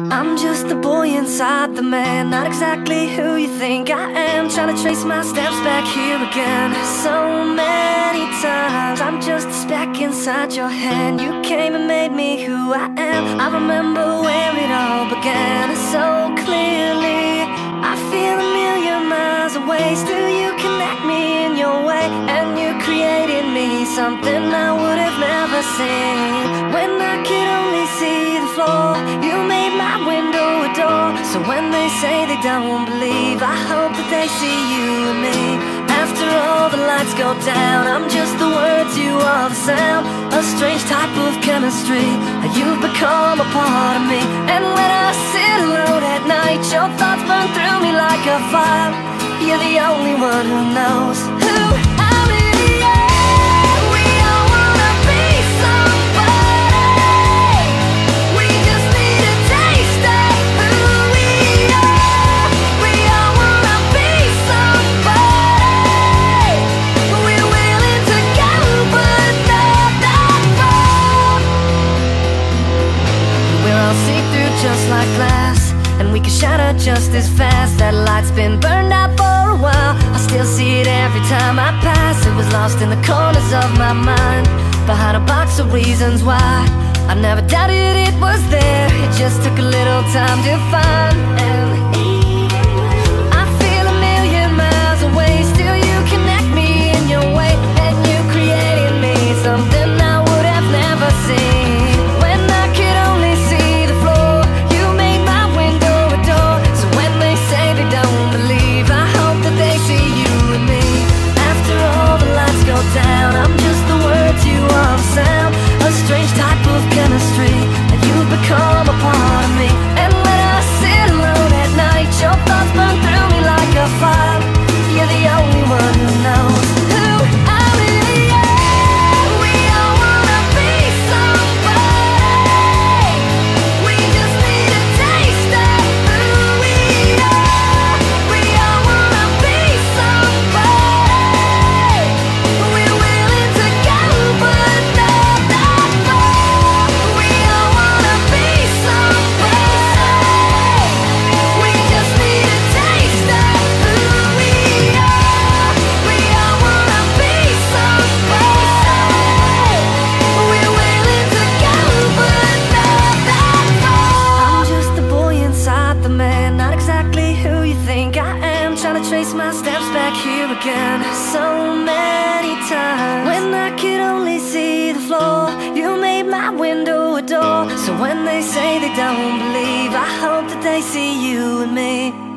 I'm just the boy inside the man, not exactly who you think I am. Trying to trace my steps back here again. So many times I'm just a speck inside your hand. You came and made me who I am. I remember where it all began so clearly. I feel a million miles away. Still you connect me in your way, and you created me something I would have never seen. When I could only see the floor, you made my window a door. So when they say they don't believe, I hope that they see you and me. After all the lights go down, I'm just the words, you are the sound. A strange type of chemistry, you've become a part of me. And when I sit alone at night, your thoughts burn through me like a fire. You're the only one who knows who I really am. We all wanna be somebody. We just need a taste of who we are. We all wanna be somebody. We're willing to go, but not that far. We're all see-through just like glass, and we can shatter just as fast. That light's been burned out for a while. I still see it every time I pass. It was lost in the corners of my mind, behind a box of reasons why. I never doubted it was there. It just took a little time to find. And I feel a million miles away. Still you connect me in your way, and you created me something I would have never seen. When I could only see the floor, you made my window a door. So when they say they don't believe, I hope that they see you and me. After all the lights go down, I'm just the words, you are the sound. A strange type of chemistry, and you've become a part of me. And when I sit alone at night, your thoughts burn through me like a fire. You're the only one who knows who I really am. We all wanna be somebody. We just need a taste of who we are. We all wanna be somebody. We're willing to go, but not that far. We all wanna be somebody. We just need a taste of who we are. We all wanna be somebody. We're willing to go, but not that far. I'm just the boy inside the man, not exactly who you think I am. Trying to trace my steps back here again so many times. When I could only see the floor, you made my window a door. So when they say they don't believe, I hope that they see you and me.